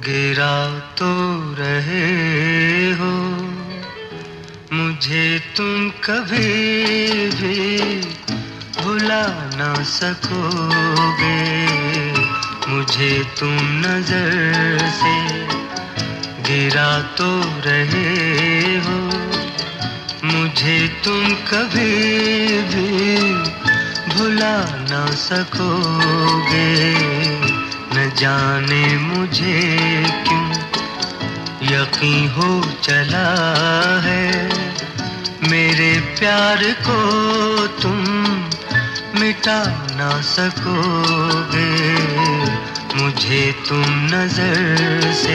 गिरा तो रहे हो मुझे तुम कभी भी भुला ना सकोगे। मुझे तुम नजर से गिरा तो रहे हो मुझे तुम कभी भी भुला ना सकोगे। न जाने मुझे क्यों यकीन हो चला है मेरे प्यार को तुम मिटा ना सकोगे। मुझे तुम नजर से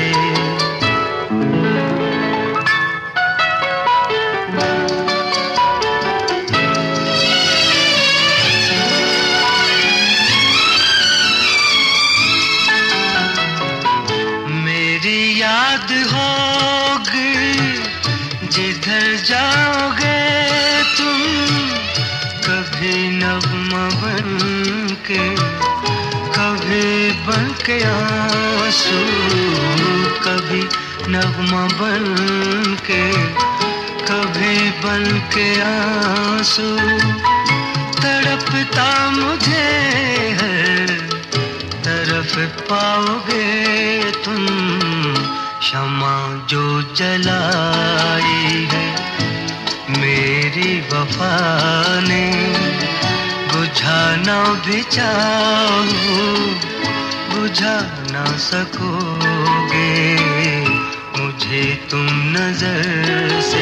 याद होगी जिधर जाओगे तुम। कभी नगमा बन के कभी बन के आंसू, कभी नगमा बन के कभी बन के आंसू। तड़पता मुझे हर तरफ पाओगे तुम। क्षमा जो जलाई है मेरी वफा ने बुझा ना भी चाहो बुझा ना सकोगे। मुझे तुम नजर से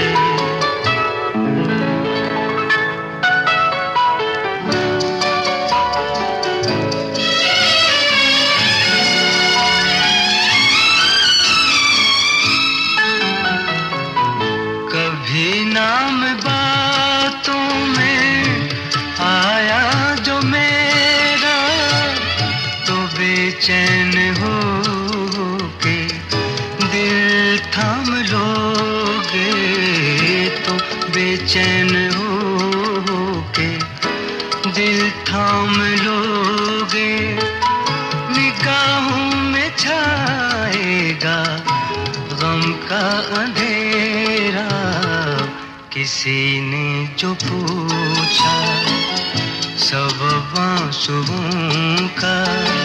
नाम बातों में आया जो मेरा तो बेचैन हो के दिल थाम लोगे। तो बेचैन हो के दिल थाम लोगे। निगाहों में छाएगा गम का अंधेरा। किसी ने जो पूछा सब आंसुओं का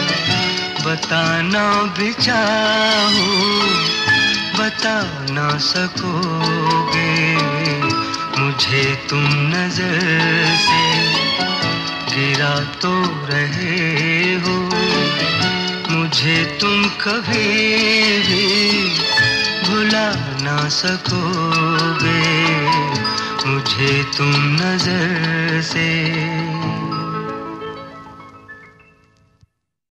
बताना भी चाहो बता ना सकोगे। मुझे तुम नजर से गिरा तो रहे हो मुझे तुम कभी भी भुला ना सकोगे। मुझे तुम नजर से